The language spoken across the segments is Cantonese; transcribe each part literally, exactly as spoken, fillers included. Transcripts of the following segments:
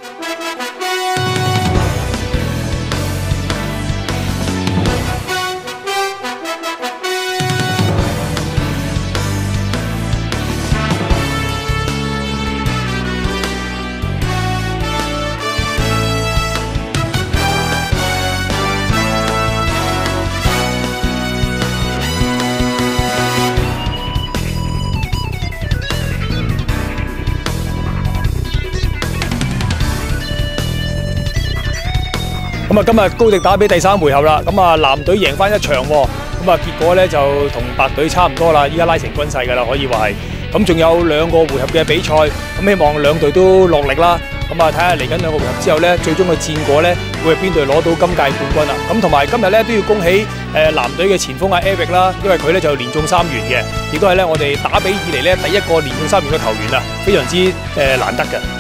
咁啊，今日高迪打比第三回合啦，咁啊藍隊贏翻一場喎，咁啊結果咧就同白隊差唔多啦，依家拉成均勢㗎啦，可以話係。咁仲有兩個回合嘅比賽，咁希望兩隊都落力啦。咁啊睇下嚟緊兩個回合之後咧，最終嘅戰果咧會係邊隊攞到今屆冠軍啦。咁同埋今日咧都要恭喜誒藍隊嘅前鋒阿 Eric 啦，因為佢咧就連中三元嘅，亦都係咧我哋打比以嚟咧第一個連中三元嘅球員啊，非常之誒難得嘅。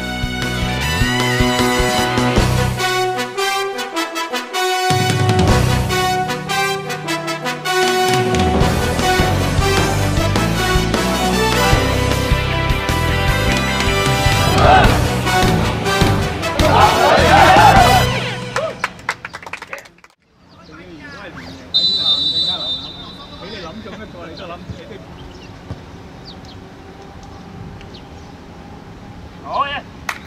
好嘢！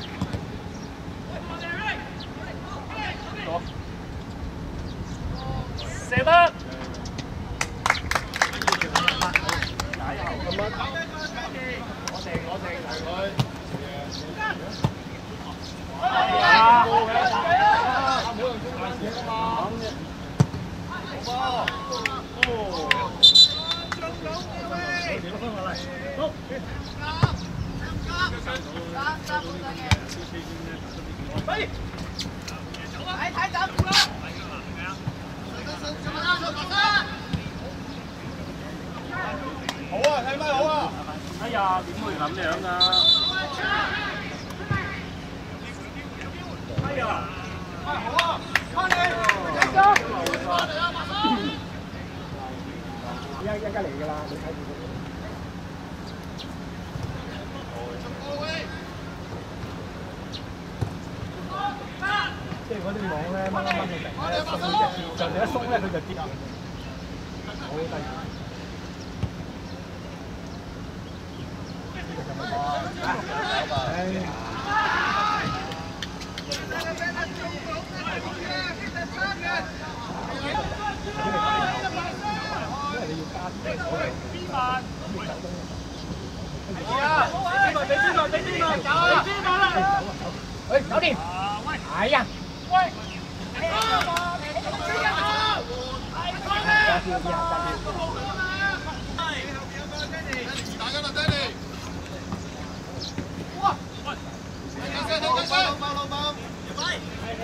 射得！我哋我哋提佢。啊！冇嘅，冇用中間線啊嘛。好波！哦。好。睇睇走啦！好啊，睇乜好啊？哎呀，點會咁樣啊？哎呀，好啊，翻嚟，一家，一一家嚟㗎啦，你睇住。即係嗰啲網咧，掹一掹佢明咧，鬆佢隻腳，就你一鬆咧，佢就跌啊！好低。呢個就冇啊！唉。因為你要加邊萬？係啊！邊個？俾邊個？俾邊個？走啊！邊個啦？喂，搞掂！哎呀！喂！哎呀！加票啲啊！加票！係後邊有個 Danny， 打緊啦 Danny！ 哇！喂！睇先睇先，老闆老闆，喂！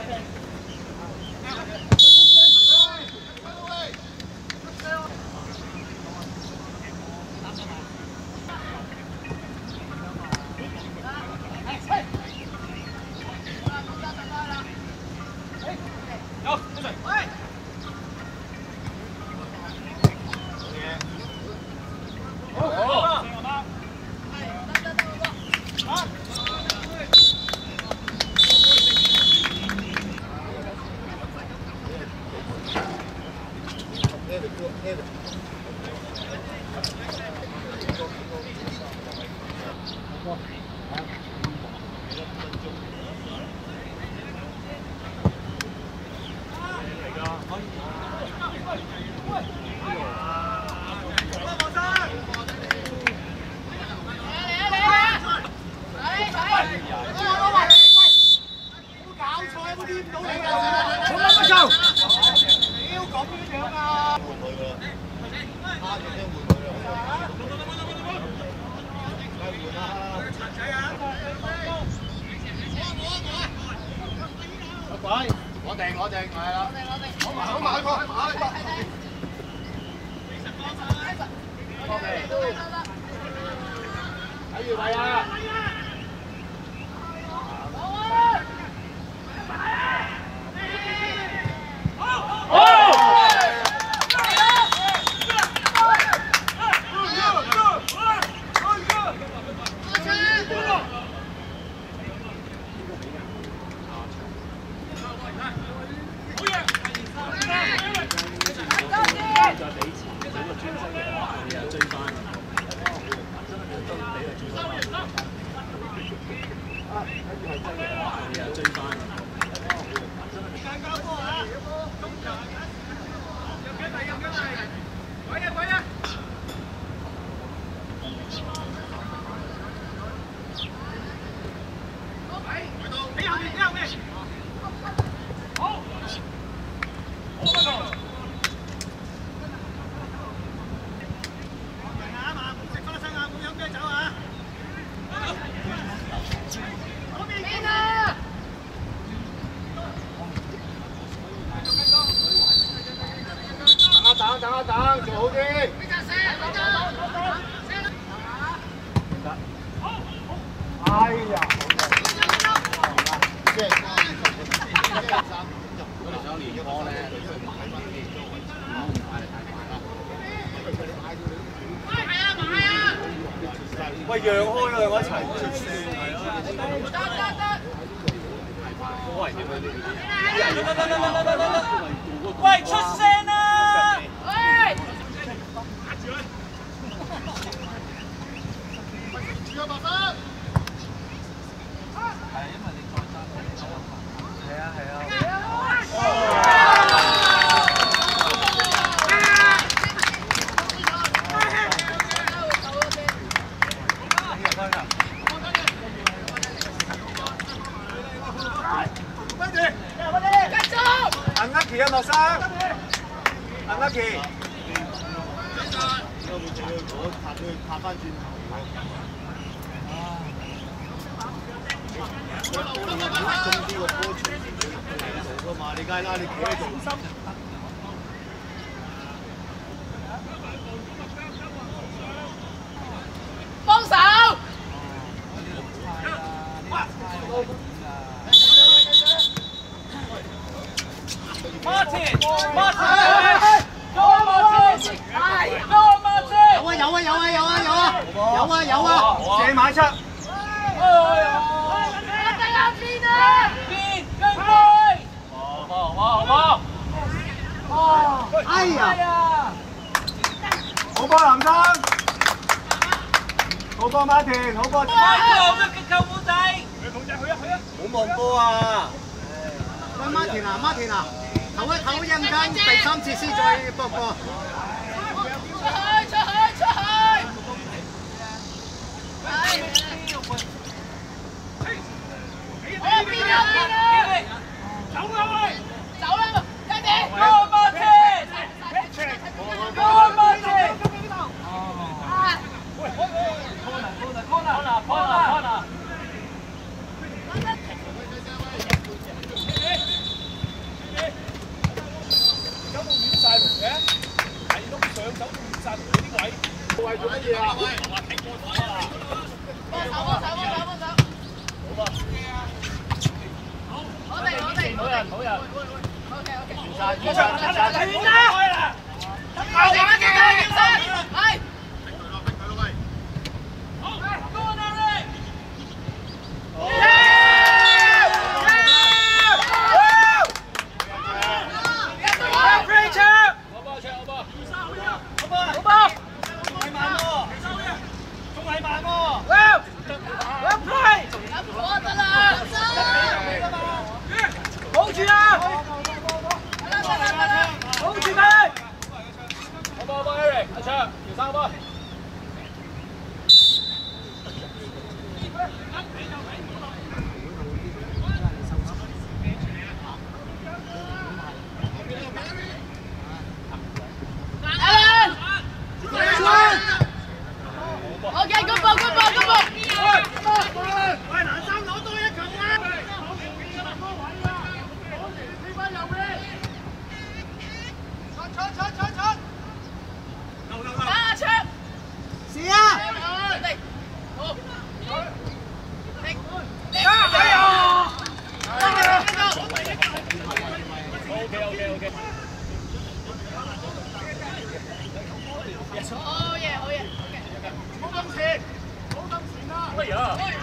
我定我定係啦，好埋好埋個，睇住位啊！ 喂，讓開啦，我一齊出聲。好危險啊！ 喂，出聲啊！喂！係啊，因為你再爭你走啊嘛。係啊，係啊。 Unlucky 啊，莫生 ，Unlucky。我拍佢拍翻轉頭。中啲個波隨時會入到你度噶嘛？你梗係啦，你企喺度。 幫手。 Martin， Martin， Go Martin， Go Martin， 有啊有啊有啊有啊有啊有啊有啊，射埋出。 我哋啱邊啊？邊跟背。好好好好。哦。 哎呀！好波藍生，好波 Martin， 好波。 哇！好嘅救護仔。去捧仔，去啊去啊！ 冇望波啊！喂 Martin 啊 Martin 啊！唞一唞一陣間，第三次先再搏過。 出去出去出去！我邊啊邊啊！走啦喂！走啦！跟住。 Go Martin！ Go Martin！ 喂，corner corner corner corner corner。 晒龍嘅，係都上手都亂晒龍嗰啲位。位做乜嘢啊？我話睇過咗啦。 幫手幫手幫手幫手。 好啊。 我哋我哋。 好人好人。 OK OK。 完晒完晒完晒。 完啦！ 我哋乜嘢嘅？係。 好 ，Go Derek！ 保住啊！保住佢！好波好波 ，Eric， 阿卓，條三波。 OK， good ball good ball good ball。 喂，蘭生攞多一球啊！ 打阿卓。 是啊！ 好。停停。 哎呀！ OK OK OK。 好嘢好嘢。 冇咁前，冇咁前啦！ 乜嘢啊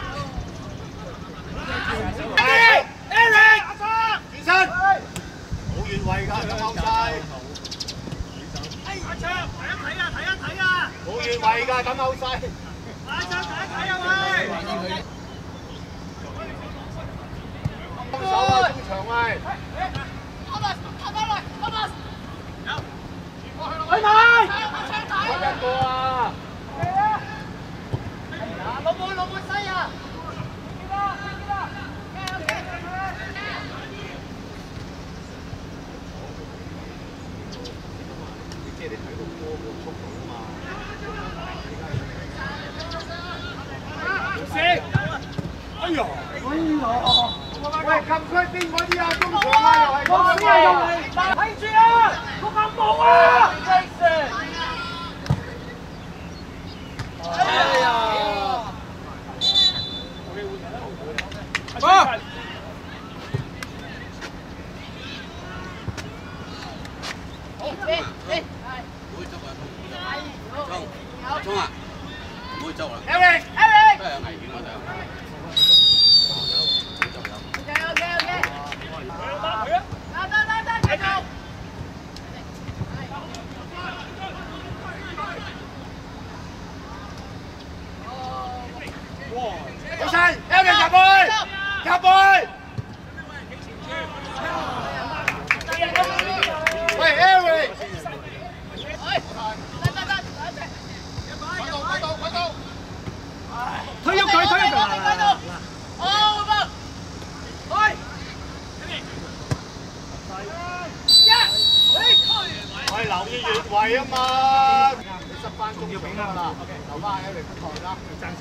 ？Eric， 阿生，轉身，好遠位㗎，咁後勢。阿昌，睇一睇啊，睇一睇啊！好遠位㗎，咁後勢。阿昌，睇一睇啊，喂！幫手啊，中場喂！ 阿伯，阿伯來，阿伯。 去埋！一個啊！老母老母西啊！即係你睇到波個速度啊嘛！射！哎呀！哎呀！喂，禁區邊嗰啲啊？中場啊，又係嗰啲啊！ 睇住啊！個暗帽啊 ！Jason。 哎呀！ 啊！ 好，嚟嚟，係。哎呦！ 聰啊，唔好走啦。 Eric Eric 真係有危險啊！真係。 OK OK OK， 得得得得，繼續。 起身 ，Eric 入去，入去。喂 ，Eric。 得得得， 推喐佢，推喐佢。 好，去。 喂，留意越位啊嘛！你十分鐘要俾啦，留翻 Eric 台啦。爭少。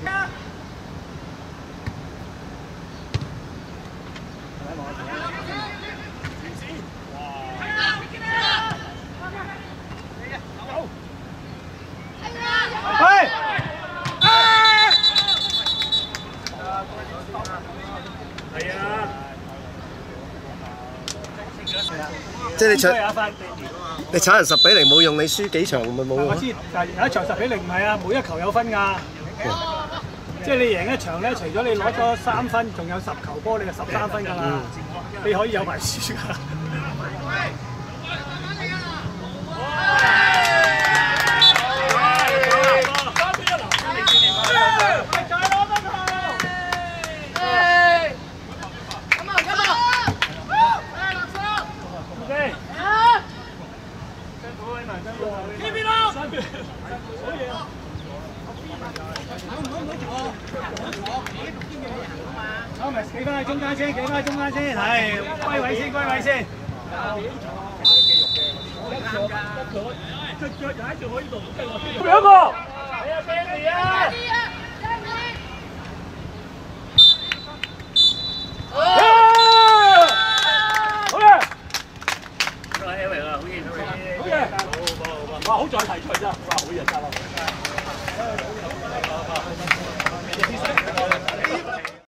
即係你搶你炒人十比零冇用，你輸幾場咪冇我知，但係有一場十比零唔係啊，每一球有分㗎。即係你贏一場咧，除咗你攞咗三分，仲有十球波，你就十三分㗎啦。你可以有埋輸㗎。好，咪企翻喺中間先，企翻喺中間先，係歸位先，歸位先。隻腳踩住可以動，兩個。你啊 ，Benny 啊！好嘅。好嘅，好嘅。哇，好在提出啫，哇，好嘢，得啦。